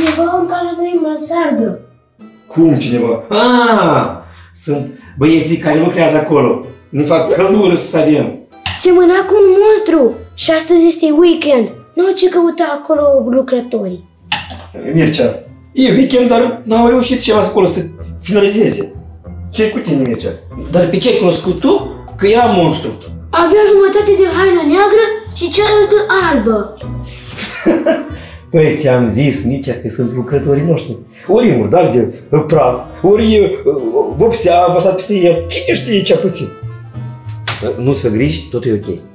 cineva urca la noi în mansardă. Cum cineva? Sunt băieții care lucrează acolo. Ne fac căldură să avem. Semăna cu un monstru și astăzi este weekend. Nu au ce căuta acolo lucrătorii. Mircea, e weekend, dar n-au reușit ceva acolo să finalizeze. Ce-i cu tine, Mircea? Dar pe ce ai cunoscut tu? Că era monstru. Avea jumătate de haină neagră și cealaltă albă. Păi, ți-am zis, Mircea, că sunt lucrătorii noștri. Ori e murdar de praf, ori e vopsea, vărsat peste el. Cine știe ce-a pățit? Nu-ți fă griji, totul e ok.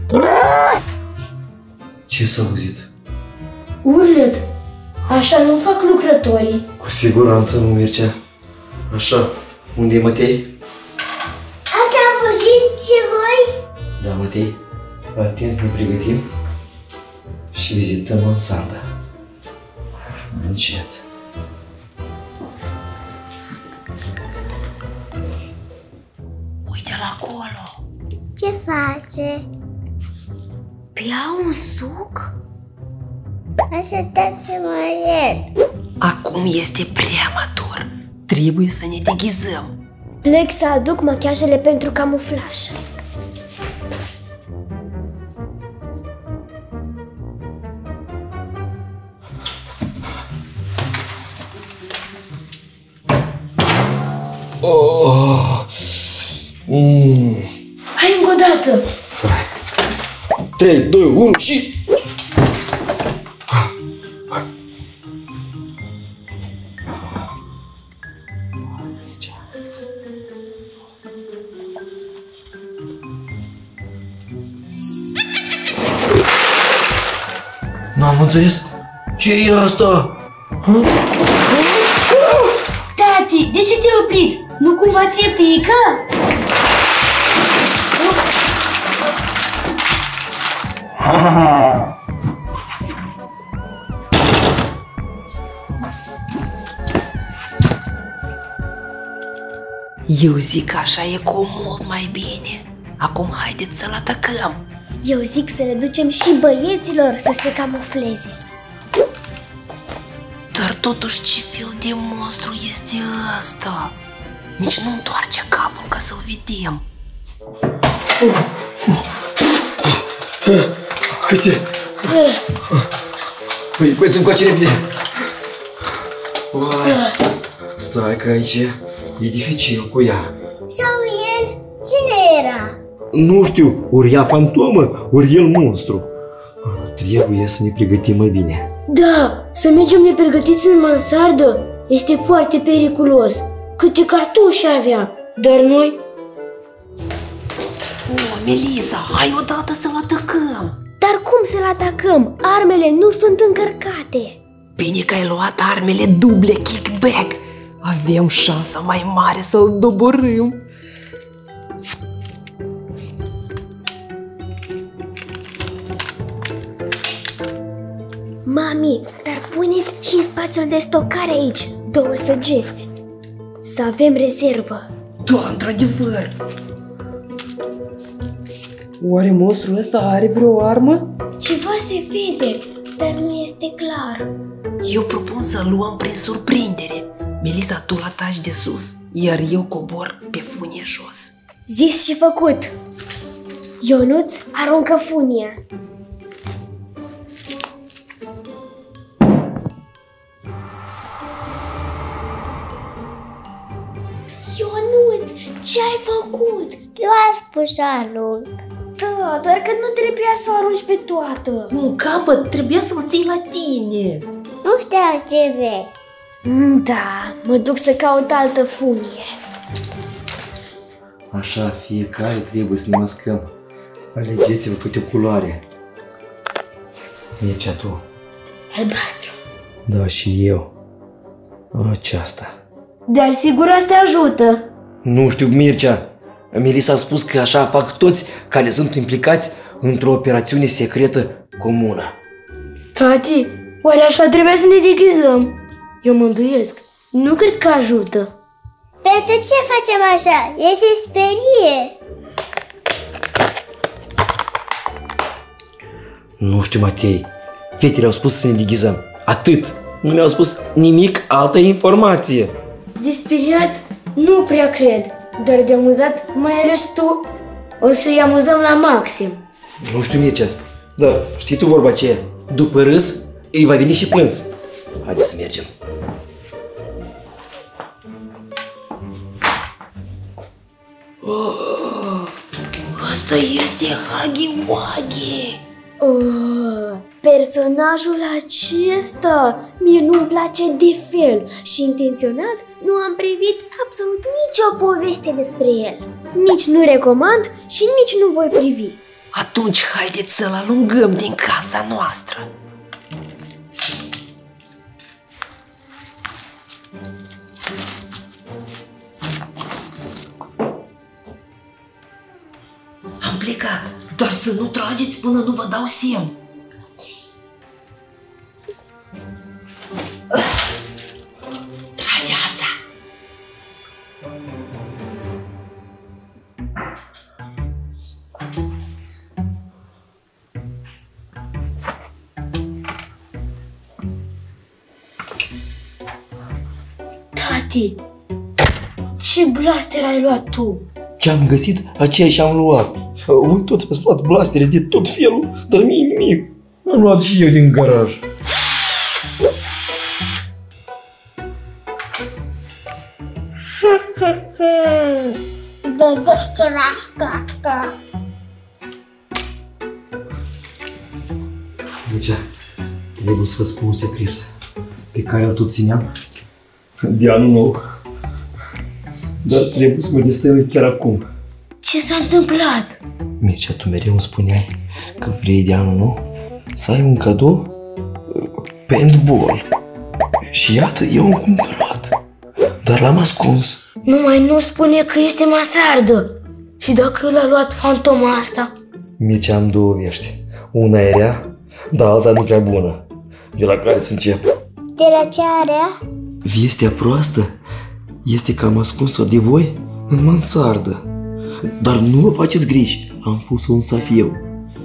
Ce s-a auzit? Urlet. Așa nu fac lucrătorii. Cu siguranță nu, Mircea. Așa, unde e Matei? Ați auzit ce voi? Da, Matei, atent, ne pregătim și vizităm mansarda. Încet. Uite-l acolo. Ce face? Bea un suc? Așteptăm ce mai Acum este prematur. Trebuie să ne deghizăm. Plec să aduc machiajele pentru camuflaj. Hai încă o dată! 3, 2, 1 și... N-am înțeles. Ce e asta? Tati, de ce te-ai oprit? Nu cumva ți-e frică? Eu zic că așa e cu mult mai bine. Acum haideți să-l atacăm. Eu zic să le ducem și băieților să se camufleze. Dar totuși ce fel de monstru este ăsta? Nici nu întoarce capul ca să-l vedem. Câte? Păi, băieți, încoace repede. Stai că aici e dificil cu ea. Sau el? Cine era? Nu știu, ori ea fantomă, ori el monstru. Trebuie să ne pregătim mai bine. Da, să mergem nepregătiți în mansardă. Este foarte periculos. Câte cartușe avea, dar noi... Melissa, hai odată să-l atacăm. Dar cum să-l atacăm? Armele nu sunt încărcate. Bine că ai luat armele duble kickback. Avem șansa mai mare să-l doborâm. Mami, dar puneți și în spațiul de stocare aici 2 săgeți. Să avem rezervă. Da, într-adevăr. Oare monstrul ăsta are vreo armă? Ceva se vede, dar nu este clar. Eu propun să luăm prin surprindere. Melissa, tu la taci de sus, iar eu cobor pe funie jos. Zis și făcut. Ionuț aruncă funia. Ionuț, ce ai făcut? Eu aș spus să arunc. Da, doar că nu trebuia să o arunci pe toată. Nu, capăt, trebuia să-l ții la tine. Nu știu ce vrei. Da, mă duc să caut altă funie. Așa, fiecare trebuie să ne mascăm. Alegeți-vă câte o culoare. Mircea, tu. Albastru. Da, și eu. Aceasta. Dar sigur asta ajută. Nu știu, Mircea. Melissa a spus că așa fac toți care sunt implicați într-o operațiune secretă comună. Tati, oare așa trebuie să ne deghizăm? Eu mă îndoiesc. Nu cred că ajută. Pentru ce facem așa? E și sperie. Nu știu, Matei. Fetele au spus să ne deghizăm. Atât. Nu mi-au spus nimic altă informație. De speriat, nu prea cred, dar de amuzat, mai ales tu. O să-i amuzăm la maxim. Nu știu, Mircea, dar știi tu vorba aceea? După râs, îi va veni și plâns. Haide să mergem. Asta este Huggy Wuggy. Personajul acesta mie nu-mi place de fel și intenționat nu am privit absolut nicio poveste despre el. Nici nu recomand și nici nu voi privi. Atunci haideți să-l alungăm din casa noastră. Am plecat, dar să nu trageți până nu vă dau semn. Trage ața. Tati, ce blaster ai luat tu? Ce-am găsit, aceea și-am luat. Voi toți ați luat blastere de tot felul, dar mie nimic. Am luat și eu din garaj. Mircea, trebuie să vă spun un secret pe care îl tot țineam de anul nou. Dar trebuie să mă destăiui chiar acum. Ce s-a întâmplat? Mircea, tu mereu îmi spuneai că vrei de anul nou să ai un cadou paintball. Și iată, eu am cumpărat. Dar l-am ascuns. Numai nu spune că este mansardă. Și dacă l-a luat fantoma asta? Mircea, am două vești. Una e rea, dar alta nu prea bună. De la care să încep? De la ce are? Vestea proastă este că am ascuns-o de voi în mansardă. Dar nu vă faceți griji, am pus-o în safiu.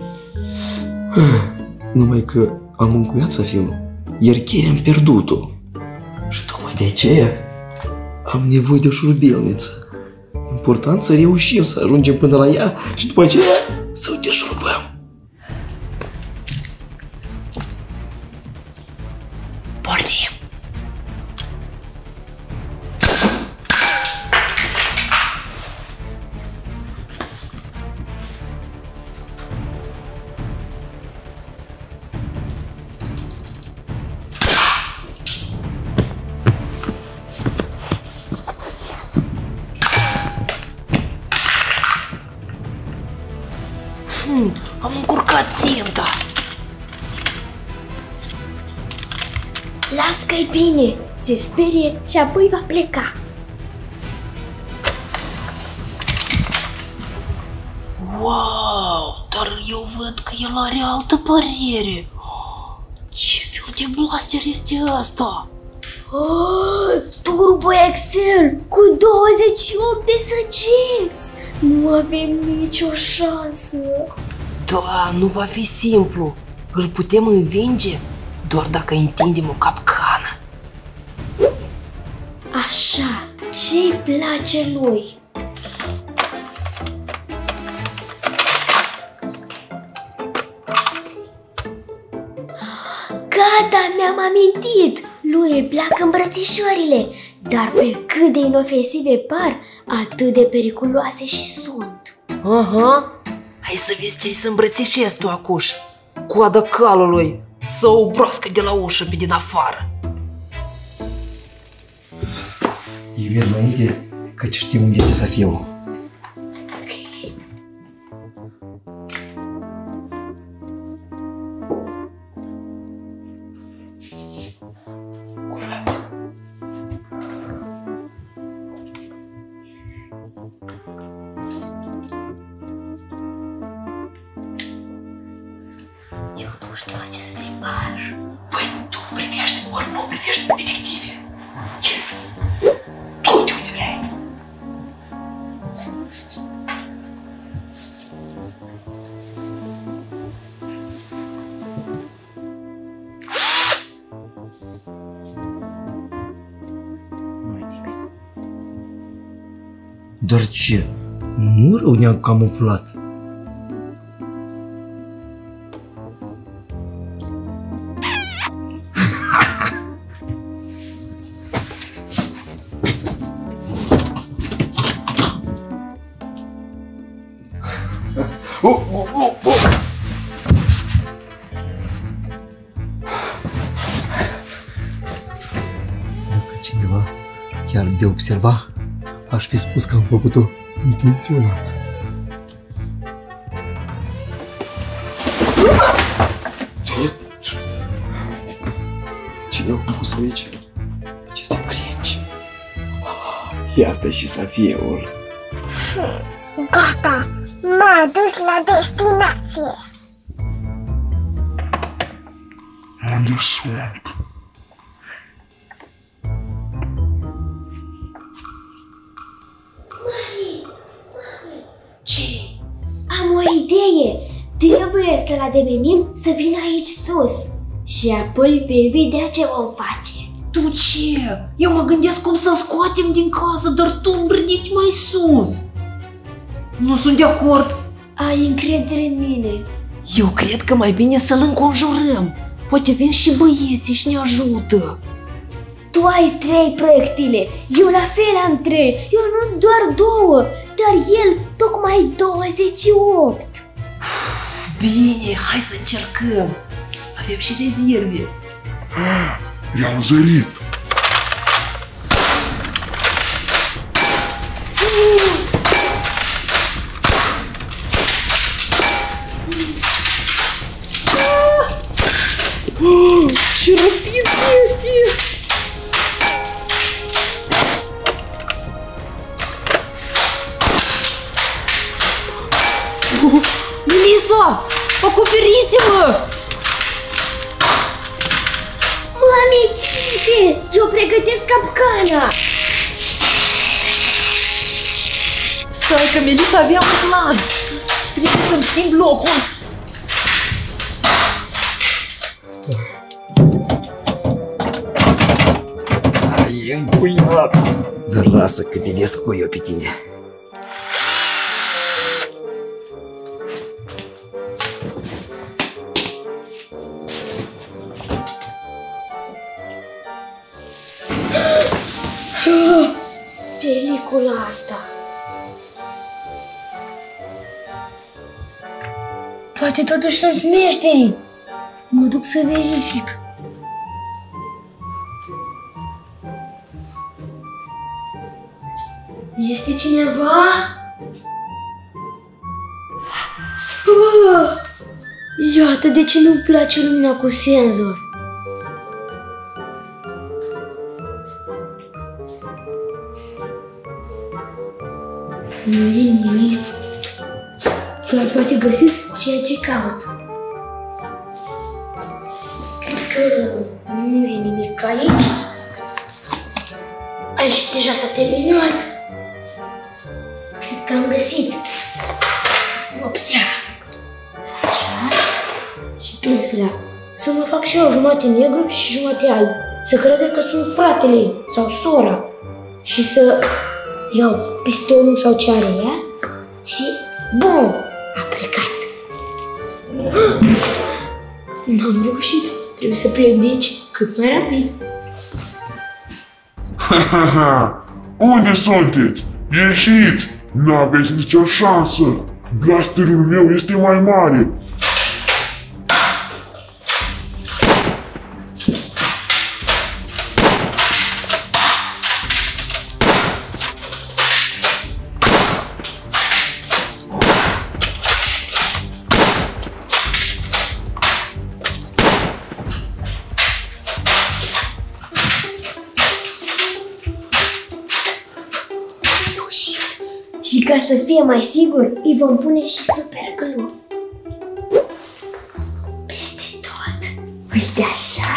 Numai că am încuiat safiul, iar cheia am pierdut-o. Și tocmai de aceea am nevoie de o șurubelniță. Important să reușim să ajungem până la ea și după aceea să o deșurubăm. Pornim! Am încurcat ținta. Las că-i bine, se sperie și apoi va pleca. Wow, dar eu văd că el are altă părere. Ce fel de blaster este asta? Turbo Excel cu 28 de săgeți. Nu avem nicio șansă. Da, nu va fi simplu. Îl putem învinge doar dacă întindem o capcană. Așa, ce-i place lui? Gata, mi-am amintit! Lui îi plac îmbrățișările, dar pe cât de inofensive par, atât de periculoase și sunt. Aha, hai să vezi ce-ai să îmbrățișezi tu, acuș. Coada calului, să o broască de la ușă pe din afară. Eu merg înainte, căci știu unde este safiul. Eu nu știu acest limbaj. Păi tu privești, ori nu privești, detective. Tu de unde vrei? Doar ce? Nu rău ne-am camuflat. Dacă cineva chiar de observa, aș fi spus că am făcut-o intenționat. Cine a pus aici aceste cringi? Iată și Safieul. Gata, m-a dus la destinație. Unde sunt? Ce? Am o idee! Trebuie să-l ademenim să vină aici sus. Și apoi vei vedea ce vom face. Tu ce? Eu mă gândesc cum să-l scoatem din casă, dar tu îmi ridici mai sus. Nu sunt de acord. Ai încredere în mine. Eu cred că mai bine să-l înconjurăm. Poate vin și băieții și ne ajută. Tu ai 3 proiectile, eu la fel am 3, eu nu-ți doar 2, dar el tocmai 28. Bine, hai să încercăm. Avem și rezerve. I-am zărit. Ce rapid este! Melissa, acoperiți-mă! Mami, ține! Eu pregătesc capcana! Stai că Melissa avea un plan! Trebuie să-mi schimb locul! Ai încuiat! Dar lasă că te descui eu pe tine. Pelicula asta. Poate totuși sunt meșteri. Mă duc să verific. Este cineva? Iată de ce nu-mi place lumina cu senzor. Nu e nimic. Doar poate găsesc ceea ce caut. Cred că nu e nimic aici. Aici deja s-a terminat. Cred că am găsit vopsea. Așa. Și pensula. Să mă fac și eu jumătate negru și jumătate alb. Să crede că sunt fratele ei sau sora. Și să iau pistonul sau ce are ea și bum! A plecat. N-am reușit. Trebuie să plec de aici cât mai rapid. Unde sunteți? Ieșiți! N-aveți nicio șansă! Blasterul meu este mai mare! Și ca să fie mai sigur, îi vom pune și super glue. Peste tot. Uite așa.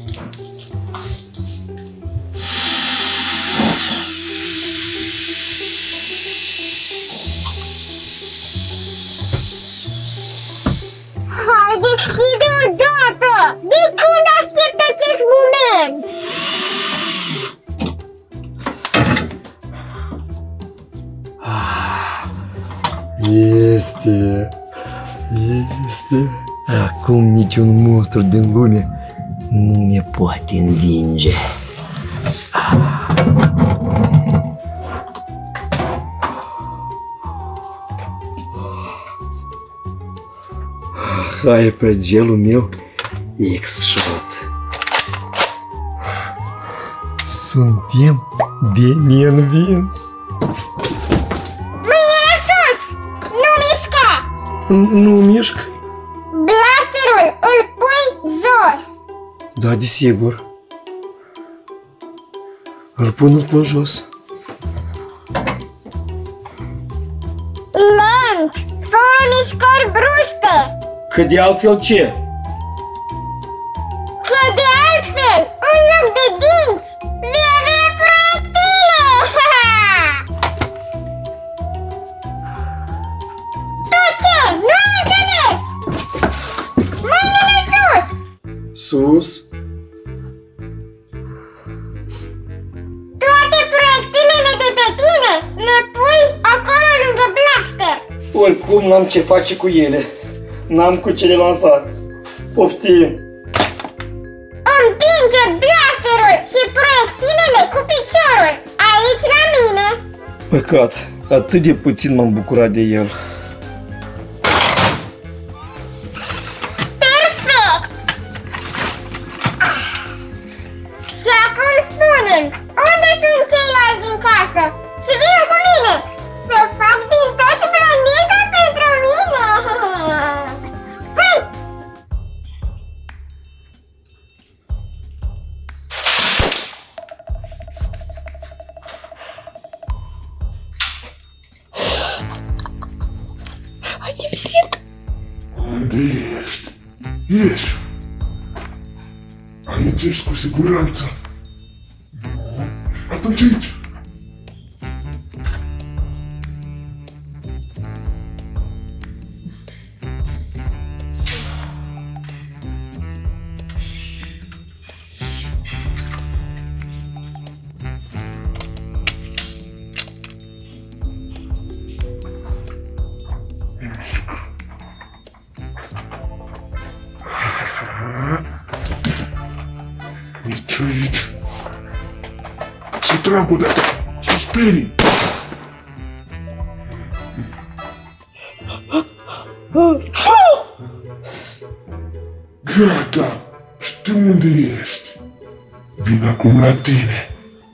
Hai, deschide odată! De când aștept acest moment? Este. Acum niciun monstru din lume nu mi poate învinge. Hai pe gelul meu X-Shot. Suntem de neînvins. Mâinile sus! Nu mișca! Nu mișc? Blasterul îl pui jos! Da, desigur. Îl pun jos. Lent! Fără mișcări bruște! Că de altfel ce? Că de altfel, în loc de dinți, vei avea proiectile! Tu ce? Nu ai înțeles! Mâinile sus! Sus? Toate proiectilele de pe tine le pui acolo lângă blaster! Oricum n-am ce face cu ele. N-am cu ce le lansa. Poftim! Împinge blasterul și proiectilele cu piciorul aici la mine! Păcat, atât de puțin m-am bucurat de el. Perfect! Și acum spune-mi, unde sunt ceilalți din casă? Și vină cu mine! Să fac din toți blondita pentru mine! Hai! Ai nimerit? Unde ești? Ieși! Aici ești cu siguranță. Nu? Atunci aici. Nici aici. Să trag odată. Să sperii. Gata. Știu unde ești. Vin acum la tine.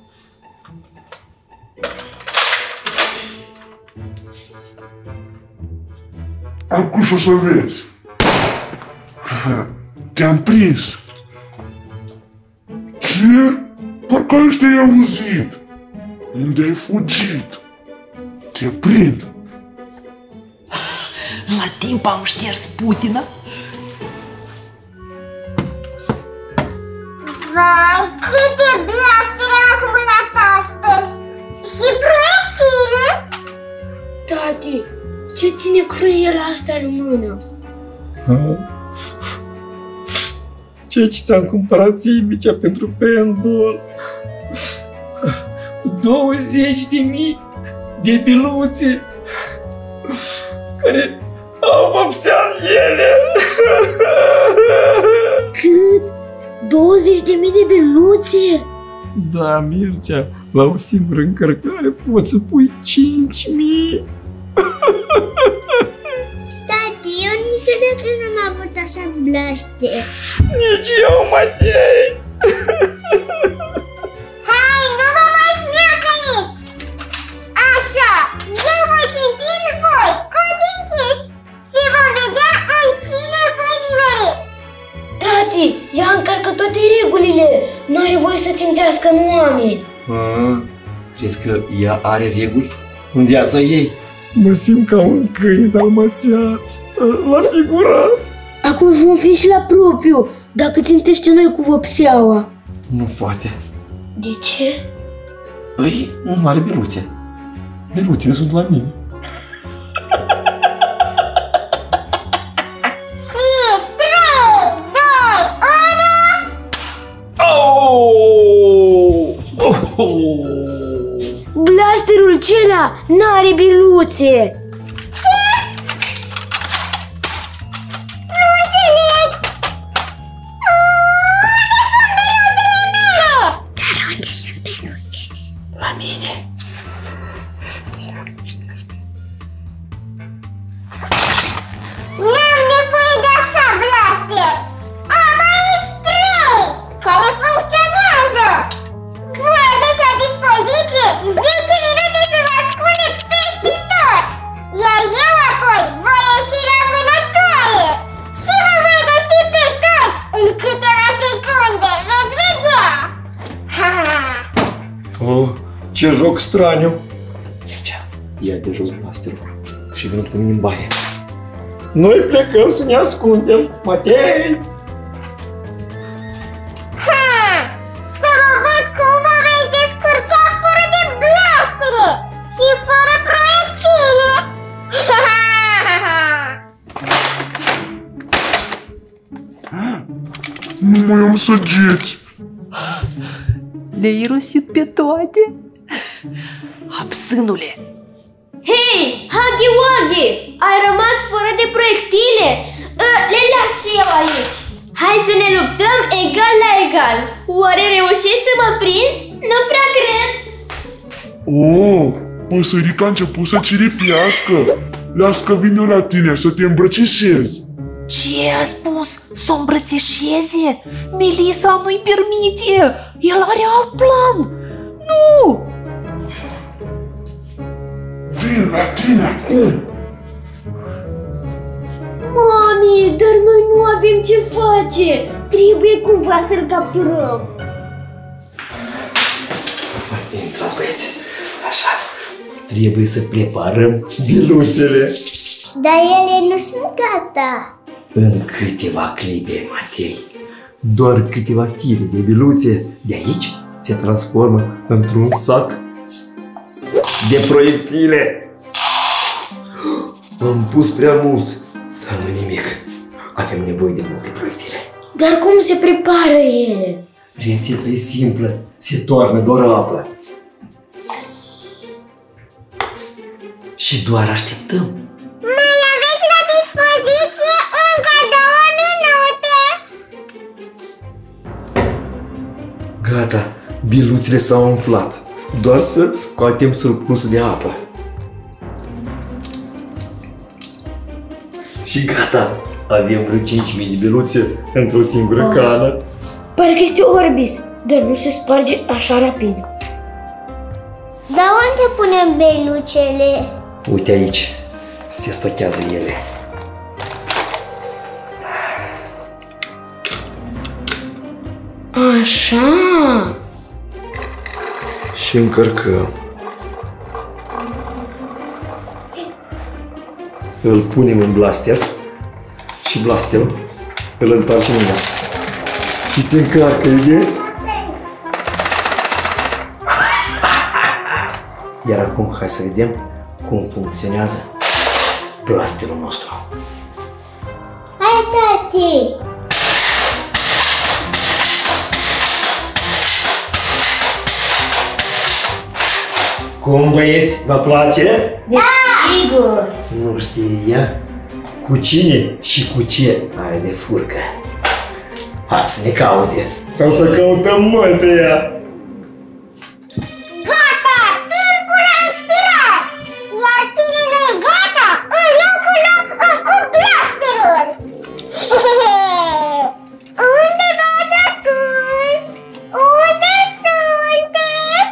Acum și o să vezi. Te-am prins. Ce? Parcă aș te-ai auzit. Unde ai fugit? Te prind. La timp am șters Putina. Vai, câte blastere am acumulat astăzi! Și proiectile? Tati, ce ține creiera asta în mână? Ce ți-am cumpărat ție, Micea, pentru paintball? Cu 20.000 de biluțe care au vopsea în ele. Cât? 20.000 de beluțe? Da, Mircea, la o singură încărcare poți să pui 5.000. Tati, eu niciodată n-am avut așa blaster. Nici eu, Matei. Hai, nu vă mai smeacăiți! Așa, eu voi ținti în voi, cu ochii închiși, și vom vedea în cine voi nimeri. Tati, ea încarcă toate regulile. Nu are voie să țintească în oameni. Crezi că ea are reguli în viața ei? Mă simt ca un câine dalmațian, la figurat. Acum vom fi și la propriu, dacă țintește noi cu vopseaua. Nu poate. De ce? Păi, nu are biluțe. Biluțele sunt la mine. Și 3, 2, 1... Blasterul acela n-are biluțe. Ce? Oh, ce joc straniu! Mircea, ia de jos blasterul și vinut cu mine în baie. Noi plecăm să ne ascundem, Matei! Să vă văd cum vă veți descurca fără de blastere și fără proiectile! Nu mai am săgeți. Le-ai irosit pe toate? Hapsânule, Hei, Huggy Wuggy, ai rămas fără de proiectile? Le las și eu aici. Hai să ne luptăm egal la egal. Oare reușești să mă prinzi? Nu prea cred. Oh, păsărica a început să ciripiască. Las că vin eu la tine să te îmbrățișezi. ce a spus? Să o îmbrățișeze? Melissa nu-i permite! El are alt plan! Nu! Vin la tine acum. Mami, dar noi nu avem ce face. Trebuie cumva să-l capturăm. Intrați, băieți. Așa. Trebuie să preparăm biluțele. Dar ele nu sunt gata. În câteva clipe, Matei, doar câteva fire de biluțe de aici se transformă într-un sac de proiectile. Am pus prea mult, dar nu nimic. Avem nevoie de multe proiectile. Dar cum se prepară ele? Rețeta e simplă, se toarnă doar apă. Și doar așteptăm. Mai aveți la dispoziție încă 2 minute. Gata, biluțele s-au umflat. Doar să scoatem surplusul de apă. Și gata, avem vreo 5.000 de biluțe într-o singură cană. Parcă este Orbis, dar nu se sparge așa rapid. Dar unde punem belucele? Uite aici, se stochează ele. Așa. Și încărcăm. Îl punem în blaster și blasterul îl întoarcem în nas. Și se încarcă, vedeți? Iar acum hai să vedem cum funcționează blasterul nostru. Hai, tati! Cum, băieți, vă place? Sigur. Nu știe cu cine și cu ce are de furcă. Hai să ne caute. Sau să căutăm noi pe ea. Gata! Timpul a expirat! Iar cine nu e gata, în locul cu blasterul! Unde v-ați ascuns? Unde sunteți?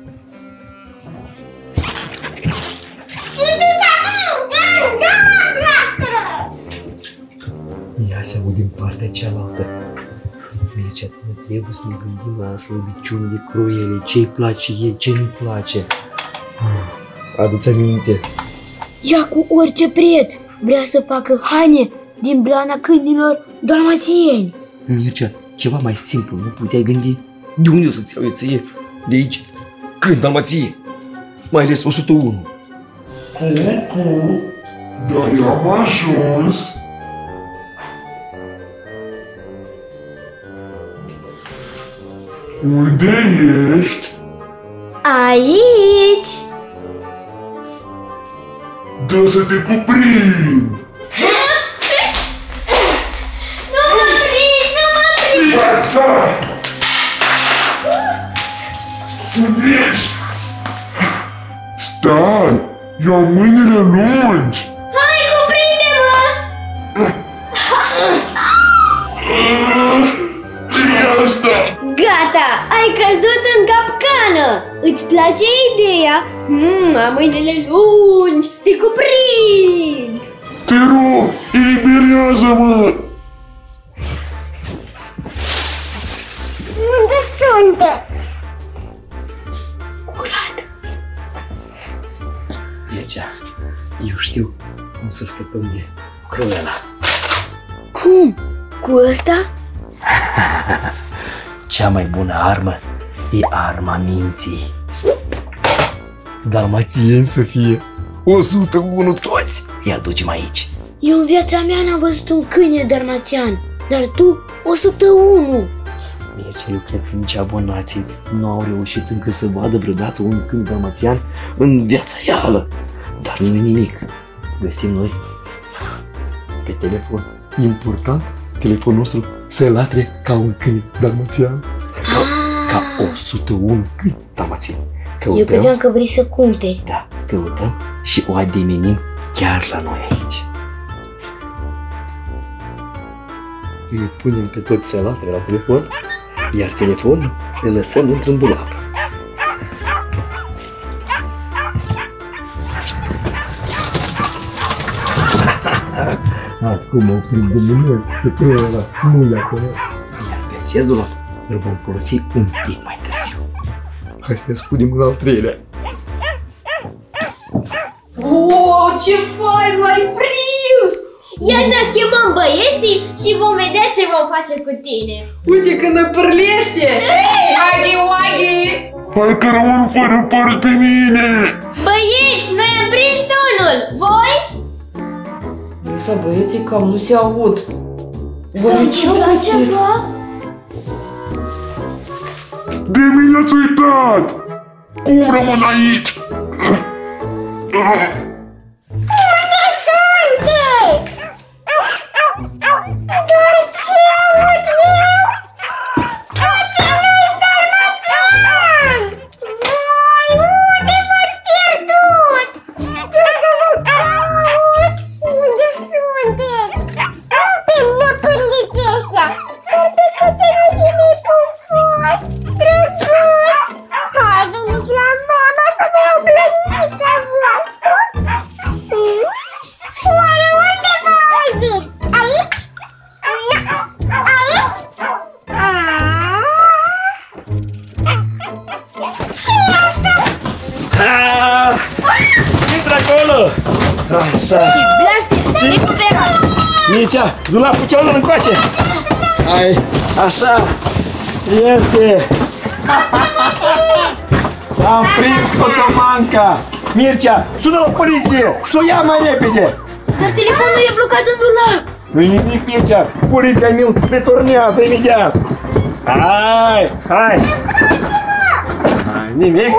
Și fiți atenți, am 2 blastere! Ia se aud din partea cealaltă. Mircea, noi trebuie să ne gândim la slăbiciunile cruele, ce-i place ei, ce nu-i place. Adu-ți aminte. Ea cu orice preț vrea să facă haine din blana câinilor dalmațieni. Mircea, ceva mai simplu, nu puteai gândi? De unde o să-ți iau eu ție? De aici? Când dalmație? Mai ales 101. Cucu, dar eu am ajuns. Unde ești? Aici. Dă să te cuprind! Nu mă prins, nu mă prins. Asta! Unde ești? Stai! Eu am mâinile lungi! Hai, cuprinde-mă. Ce-i asta? Gata, ai căzut în capcană. Îți place ideea? Am mâinile lungi, te cuprind. Te rog, eliberează-mă! Unde sunteți? Eu știu cum să scăpăm de Cruella. Cum? Cu ăsta? Cea mai bună armă e arma minții. Dalmațieni să fie 101 toți. Îi aducem aici. Eu în viața mea n-am văzut un câine dalmațian, dar tu 101. Mircea, eu cred că nici abonații nu au reușit încă să vadă vreodată un câine dalmațian în viața reală. Dar nu e nimic. Găsim noi pe telefon. Important, telefonul nostru să latre ca un câine dalmațian. Ca 101 câini dalmațieni. Eu credeam că vrei să cumperi. Da, căutăm și o ademenim chiar la noi aici. Îi punem pe toți să latre la telefon, iar telefonul îl lăsăm într-un dulap. Acum o prindem noi pe Cruella, nu le acolo. Iar pe acest dulap îl vom folosi un pic mai târziu. Hai să ne spunem în al treilea. Oh, ce fain l-ai prins! Iată, chemăm băieții și vom vedea ce vom face cu tine. Uite că ne pârlește! Waghi, waghi! Hai că rămân fără păr pe mine! Băieți, noi am prins unul! Voi? Să băieții cam nu se aud. Oare ce-au pățit? Ceva? De mine ați uitat! Cum rămân aici? Unde sunteți? Dar ce aud eu? Poate nu-i dalmațian! Voi, unde v-ați pierdut? Trebuie să vă caut! Unde sunteți? Pe năpârliți ăștia! Dar pe cățelul și mi-i pufos! Drăguț! Hai, veniți la mama să vă iau plănița voastră! Oare unde vă auziți? Aici? Nu! Aici? Ce-i asta? Intră acolo! Așa! Blaster, recuperat! Mircea, dulapul cealaltă încoace! Hai, așa! Este! Am prins coțomanca! Mircea, sună la poliție! S-o ia mai repede! Dar telefonul e blocat în dulap! Nu-i nimic, Mircea! Poliția mi-l returnează imediat! Hai, hai! Hai, nimic?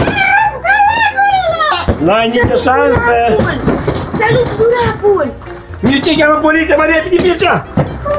N-ai nicio șansă! Salut dulapul! Mircea, cheamă poliția mai repede, Mircea!